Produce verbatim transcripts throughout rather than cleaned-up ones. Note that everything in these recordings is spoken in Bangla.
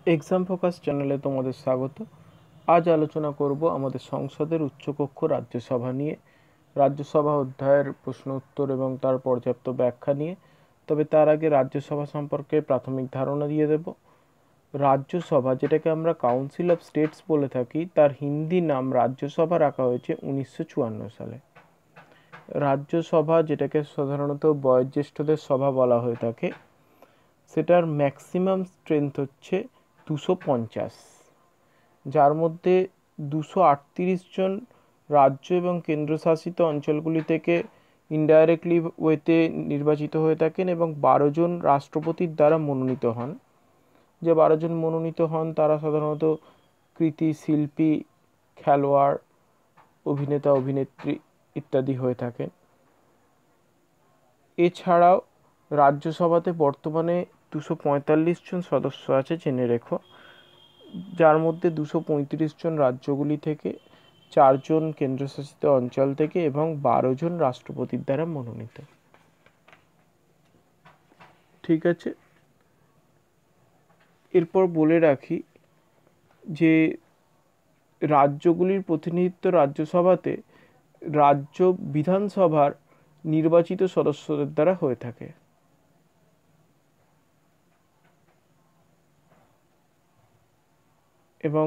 এক্সাম ফোকাস চ্যানেলে তোমাদের স্বাগত। আজ আলোচনা করব আমাদের সংসদের উচ্চকক্ষ রাজ্যসভা নিয়ে, রাজ্যসভা অধ্যায়ের প্রশ্ন উত্তর এবং তার পর্যাপ্ত ব্যাখ্যা নিয়ে। তবে তার আগে রাজ্যসভা সম্পর্কে প্রাথমিক ধারণা দিয়ে দেব। রাজ্যসভা, যেটাকে আমরা কাউন্সিল অফ স্টেটস বলে থাকি, তার হিন্দি নাম রাজ্যসভা রাখা হয়েছে উনিশশো চুয়ান্ন সালে। রাজ্যসভা, যেটাকে সাধারণত বয়োজ্যেষ্ঠদের সভা বলা হয়ে থাকে, সেটার ম্যাক্সিমাম স্ট্রেংথ হচ্ছে দুশো পঞ্চাশ, যার মধ্যে দুশো আটত্রিশ জন রাজ্য এবং কেন্দ্রশাসিত অঞ্চলগুলি থেকে ইনডাইরেক্টলি ওয়েতে নির্বাচিত হয়ে থাকেন এবং বারো জন রাষ্ট্রপতির দ্বারা মনোনীত হন। যে বারো জন মনোনীত হন তারা সাধারণত কৃতি শিল্পী, খেলোয়াড়, অভিনেতা, অভিনেত্রী ইত্যাদি হয়ে থাকেন। এছাড়াও রাজ্যসভাতে বর্তমানে দুশো পঁয়তাল্লিশ জন সদস্য আছে, জেনে রেখো, যার মধ্যে দুশো পঁয়ত্রিশ জন রাজ্যগুলি থেকে, চারজন কেন্দ্রশাসিত অঞ্চল থেকে এবং বারো জন রাষ্ট্রপতির দ্বারা মনোনীত। ঠিক আছে, এরপর বলে রাখি যে রাজ্যগুলির প্রতিনিধিত্ব রাজ্যসভাতে রাজ্য বিধানসভার নির্বাচিত সদস্যদের দ্বারা হয়ে থাকে। এবং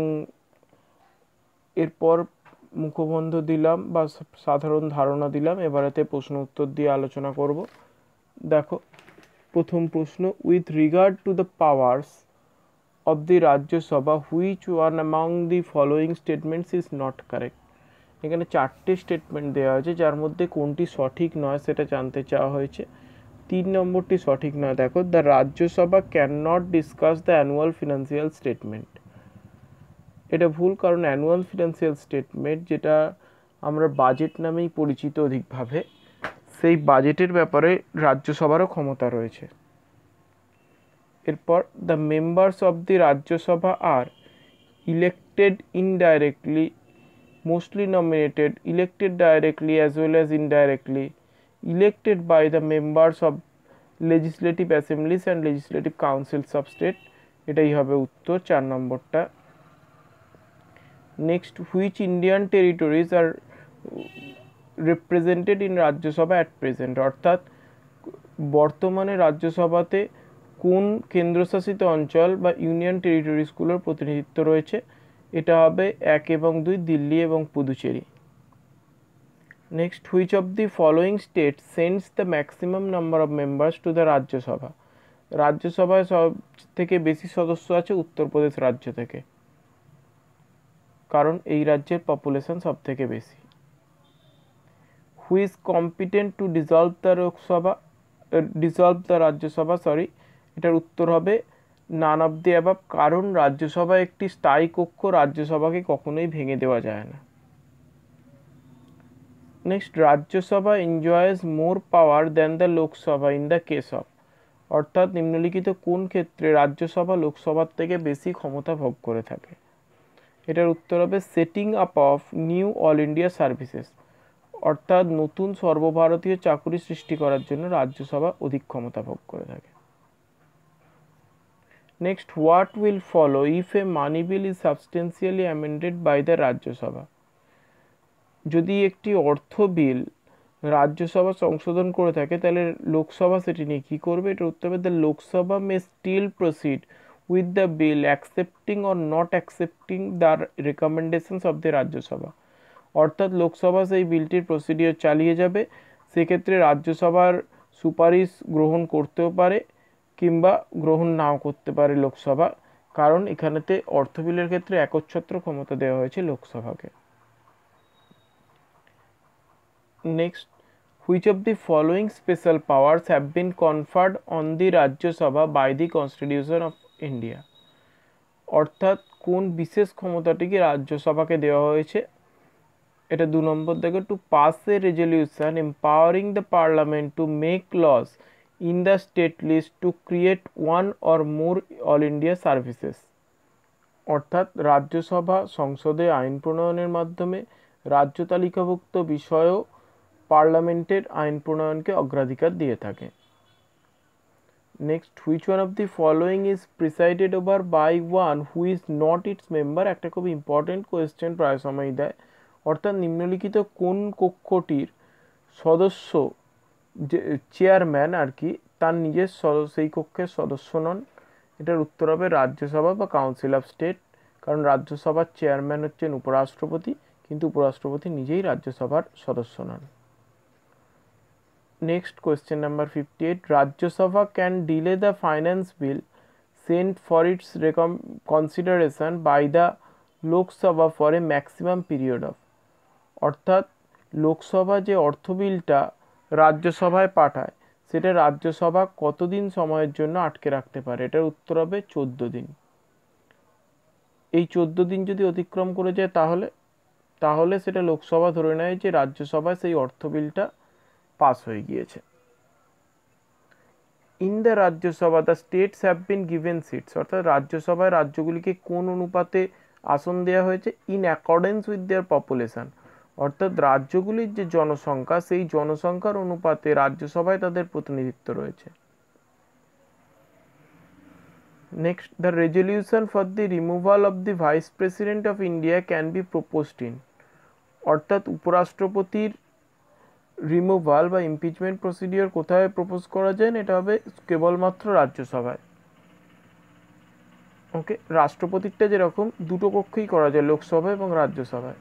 এরপর মুখবন্ধ দিলাম বা সাধারণ ধারণা দিলাম, এবারেতে প্রশ্ন উত্তর দিয়ে আলোচনা করব। দেখো, প্রথম প্রশ্ন, with regard to the powers of the Rajya Sabha which one among the following statements is not correct. এখানে চারটে স্টেটমেন্ট দেওয়া হয়েছে, যার মধ্যে কোনটি সঠিক নয় সেটা জানতে চাওয়া হয়েছে। তিন নম্বরটি সঠিক নয়। দেখো, the Rajya Sabha can not discuss the annual financial statement. এটা ভুল, কারণ অ্যানুয়াল ফিনান্সিয়াল স্টেটমেন্ট, যেটা আমরা বাজেট নামেই পরিচিত অধিকভাবে, সেই বাজেটের ব্যাপারে রাজ্যসভারও ক্ষমতা রয়েছে। এরপর, the members of the Rajya Sabha are elected indirectly, mostly nominated, elected directly as well as indirectly, elected by the members of legislative assemblies and legislative councils of state. এটাই হবে উত্তর, চার নম্বরটা। Next, which Indian territories are represented in Rajya Sabha at present. অর্থাৎ বর্তমানে রাজ্যসভাতে কোন কেন্দ্রশাসিত অঞ্চল বা ইউনিয়ন টেরিটরিজগুলোর প্রতিনিধিত্ব রয়েছে। এটা হবে এক এবং দুই, দিল্লি এবং Puducherry. Next, which of the following state sends the maximum number of members to the Rajya Sabha. রাজ্যসভায় সব থেকে বেশি সদস্য আছে উত্তরপ্রদেশ রাজ্য থেকে, কারণ এই রাজ্যের পপুলেশন সব থেকে বেশি। Who is competent to dissolve the Lok Sabha, dissolve the Rajya Sabha, sorry, এটার উত্তর হবে নান অফ দি অ্যাবাভ, কারণ রাজ্যসভা একটি স্থায়ী কক্ষ, রাজ্যসভাকে কখনোই ভেঙে দেওয়া যায় না। Next, Rajya Sabha enjoys more power than the Lok Sabha in the case of. অর্থাৎ নিম্নলিখিত কোন ক্ষেত্রে রাজ্যসভা লোকসভার থেকে বেশি ক্ষমতা ভোগ করে থাকে। এটার উত্তর হবে setting up of new all India services. অর্থাৎ নতুন সর্বভারতীয় চাকুরি সৃষ্টি করার জন্য রাজ্যসভা অধিক ক্ষমতা ভোগ করে থাকে। Next, what will follow if a money bill is substantially amended by the Rajya Sabha. যদি একটি অর্থ বিল রাজ্যসভা সংশোধন করে থাকে, তাহলে লোকসভা সেটি নিয়ে কী করবে। এটার উত্তর হবে the Lok Sabha may still proceed with the bill accepting or not accepting the recommendations of the Rajya Sabha. অর্থাৎ লোকসভা সেই বিলটির প্রসিডিওর চালিয়ে যাবে, সেক্ষেত্রে রাজ্যসভার সুপারিশ গ্রহণ করতেও পারে কিংবা গ্রহণ নাও করতে পারে লোকসভা, কারণ এখানেতে অর্থ বিলের ক্ষেত্রে একচ্ছত্র ক্ষমতা দেওয়া হয়েছে লোকসভাকে। Next, which of the following special powers have been conferred on the Rajya Sabha by the Constitution of India। অর্থাৎ কোন বিশেষ ক্ষমতাটিকে রাজ্যসভাকে দেওয়া হয়েছে। এটা দু নম্বর দেখো, to pass a resolution empowering the parliament to make laws in the state list to create one or more all India services. অর্থাৎ রাজ্যসভা সংসদে আইন প্রণয়নের মাধ্যমে রাজ্য তালিকাভুক্ত বিষয়ও পার্লামেন্টের আইন প্রণয়নকে অগ্রাধিকার দিয়ে থাকে। Next, which one of the following is presided over by one who is not its member. একটা খুব ইম্পর্টেন্ট কোয়েশ্চেন প্রায় সময় দেয়, অর্থাৎ নিম্নলিখিত কোন কক্ষটির সদস্য যে চেয়ারম্যান আর কি তার নিজের সেই কক্ষের সদস্য নন। এটার উত্তর হবে রাজ্যসভা বা কাউন্সিল অফ স্টেট, কারণ রাজ্যসভার চেয়ারম্যান হচ্ছেন উপরাষ্ট্রপতি, কিন্তু উপরাষ্ট্রপতি নিজেই রাজ্যসভার সদস্য নন। Next question number fifty eight, Rajya Sabha can delay the finance bill sent for its consideration by the Lok Sabha for a maximum period of. অর্থাৎ লোকসভা যে অর্থ বিলটা রাজ্যসভায় পাঠায় সেটা রাজ্যসভা কতদিন সময়ের জন্য আটকে রাখতে পারে। এটার উত্তর হবে চোদ্দ দিন। এই চোদ্দ দিন যদি অতিক্রম করে যায় তাহলে তাহলে সেটা লোকসভা ধরে নেয় যে রাজ্যসভায় সেই অর্থ বিলটা পাস হয়ে গিয়েছে। In the Rajya Sabha the states have been given seats. অর্থাৎ রাজ্যসভায় রাজ্যগুলিকে কোন অনুপাতে আসন দেওয়া হয়েছে? In accordance with their population. অর্থাৎ রাজ্যগুলির যে জনসংখ্যা সেই জনসংখ্যার অনুপাতে রাজ্যসভায় তাদের প্রতিনিধিত্ব রয়েছে। Next, the resolution for the removal of the vice president of India can be proposed in. অর্থাৎ উপরাষ্ট্রপতির রিমুভাল বা ইমপিচমেন্ট প্রসিডিওর কোথায় প্রপোজ করা যায়? এটা হবে কেবলমাত্র রাজ্যসভায়। ওকে, রাষ্ট্রপতিরটা যেরকম দুটো কক্ষেই করা যায়, লোকসভা এবং রাজ্যসভায়।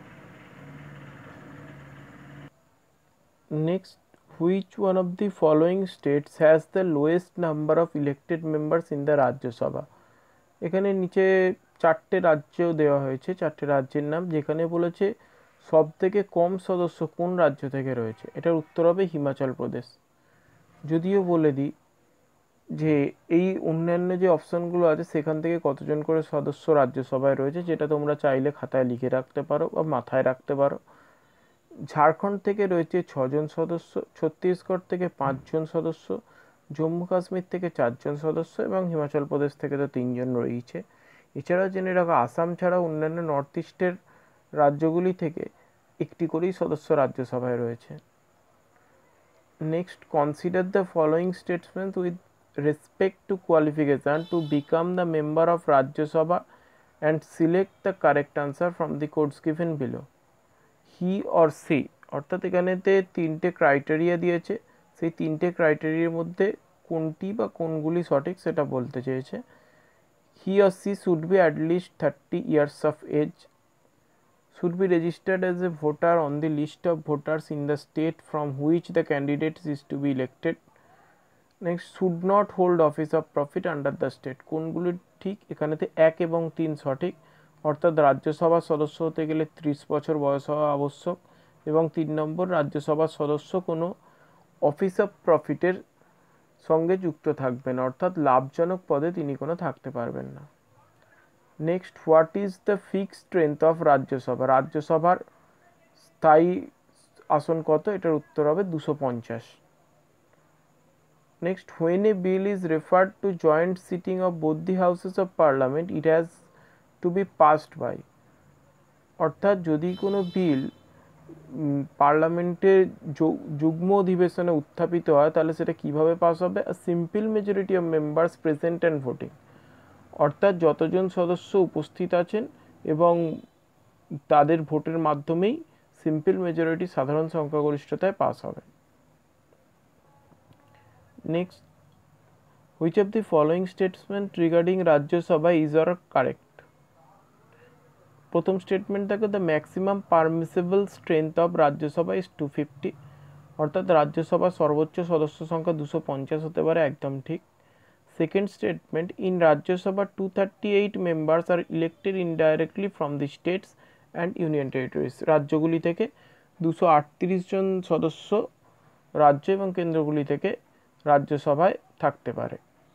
Next, which one of the following states has the lowest number of elected members in the Rajya Sabha. এখানে নিচে চারটে রাজ্য দেওয়া হয়েছে, চারটে রাজ্যের নাম, যেখানে বলেছে সব থেকে কম সদস্য কোন রাজ্য থেকে রয়েছে। এটার উত্তর হবে হিমাচল প্রদেশ। যদিও বলে দিই যে এই অন্যান্য যে অপশানগুলো আছে সেখান থেকে কতজন করে সদস্য রাজ্যসভায় রয়েছে, যেটা তোমরা চাইলে খাতায় লিখে রাখতে পারো বা মাথায় রাখতে পারো। ঝাড়খণ্ড থেকে রয়েছে ছজন সদস্য, ছত্তিশগড় থেকে পাঁচজন সদস্য, জম্মু কাশ্মীর থেকে চারজন সদস্য এবং হিমাচল প্রদেশ থেকে তো তিনজন রয়েছে। এছাড়াও জেনে রাখো আসাম ছাড়া অন্যান্য নর্থ ইস্টের রাজ্যগুলি থেকে একটি করেই সদস্য রাজ্যসভায় রয়েছে। Next, consider the following statements with respect to qualification to become the member of Rajya Sabha and select the correct answer from the codes given below. He or she, অর্থাৎ এখানেতে তিনটে ক্রাইটেরিয়া দিয়েছে, সেই তিনটে ক্রাইটেরিয়ার মধ্যে কোনটি বা কোনগুলি সঠিক সেটা বলতে চেয়েছে। He or she should be at least thirty years of age, should be registered as a voter on the list of voters in the state from which the candidate is to be elected. Next, should not hold office of profit under the state. কোনগুলি ঠিক? এখানেতে এক এবং তিন সঠিক, অর্থাৎ রাজ্যসভার সদস্য হতে গেলে ত্রিশ বছর বয়স হওয়া আবশ্যক, এবং তিন নম্বর রাজ্যসভার সদস্য কোনো অফিস অফ প্রফিটের সঙ্গে যুক্ত থাকবেন, অর্থাৎ লাভজনক পদে তিনি কোনো থাকতে পারবেন না। Next, what is the fixed strength of Rajya Sabha. রাজ্যসভার স্থায়ী আসন কত? এটার উত্তর হবে দুশো পঞ্চাশ। Next, when a bill is referred to joint sitting of both the houses of parliament it has to be passed by. অর্থাৎ যদি কোনো বিল পার্লামেন্টের যুগ্ম অধিবেশনে উত্থাপিত হয় তাহলে সেটা কিভাবে পাস হবে? A simple majority of members present and voting. অর্থাৎ যতজন সদস্য উপস্থিত আছেন এবং তাদের ভোটের মাধ্যমেই সিম্পল মেজরিটি সাধারণ সংখ্যাগরিষ্ঠতায় পাস হবে। Next, which of the following statement regarding Rajya Sabha is or correct. প্রথম স্টেটমেন্ট থাকে the maximum permissible strength of Rajya Sabha is two fifty, অর্থাৎ রাজ্যসভার সর্বোচ্চ সদস্য সংখ্যা দুশো পঞ্চাশ হতে পারে, একদম ঠিক। Second statement, in Rajya Sabha two hundred thirty-eight members are elected indirectly from the states and union territories. রাজ্যগুলি থেকে দুশো আটত্রিশ জন সদস্য রাজ্য এবং কেন্দ্রগুলি থেকে রাজ্যসভায় থাকতে পারে।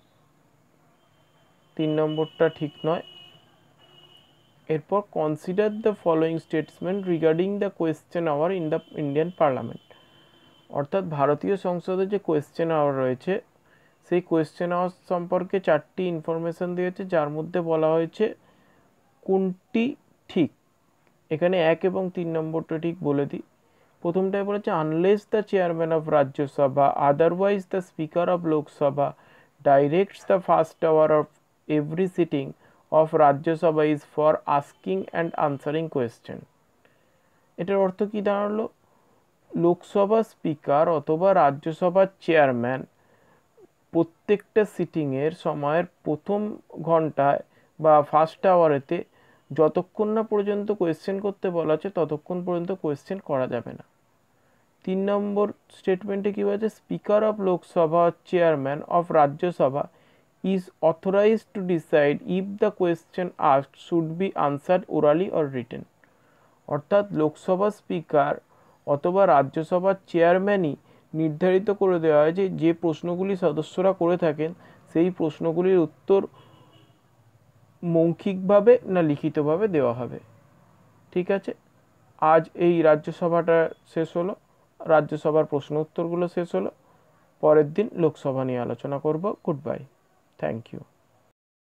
তিন নম্বরটা ঠিক নয়। এরপর consider the following statement regarding the question hour in the Indian parliament. অর্থাৎ ভারতীয় সংসদে যে কোয়েশ্চেন আওয়ার রয়েছে সেই কোয়েশ্চেন আওয়ার সম্পর্কে চারটি ইনফরমেশন দিয়েছে, যার মধ্যে বলা হয়েছে কোনটি ঠিক। এখানে এক এবং তিন নম্বরটা ঠিক বলে দিই। প্রথমটায় বলেছে unless the chairman of Rajya Sabha otherwise the speaker of Lok Sabha directs the first hour of every sitting of Rajya Sabha is for asking and answering question. এটার অর্থ কি দাঁড়ালো? লোকসভা স্পিকার অথবা রাজ্যসভার চেয়ারম্যান প্রত্যেকটা সিটিংয়ের সময়ের প্রথম ঘন্টায় বা ফার্স্ট আওয়ারেতে যতক্ষণ না পর্যন্ত কোয়েশ্চেন করতে বলা আছে ততক্ষণ পর্যন্ত কোয়েশ্চেন করা যাবে না। তিন নম্বর স্টেটমেন্টে কি বলছে? Speaker of Lok Sabha chairman of Rajya Sabha is authorized to decide if the question asked should be answered orally or written. অর্থাৎ লোকসভা স্পিকার অথবা রাজ্যসভার চেয়ারম্যানই নির্ধারিত করে দেওয়া হয় যে যে প্রশ্নগুলি সদস্যরা করে থাকেন সেই প্রশ্নগুলির উত্তর মৌখিকভাবে না লিখিতভাবে দেওয়া হবে। ঠিক আছে, আজ এই রাজ্যসভাটা শেষ হলো, রাজ্যসভার প্রশ্ন উত্তরগুলো শেষ হলো। পরের দিন লোকসভা নিয়ে আলোচনা করব। Good bye, thank you.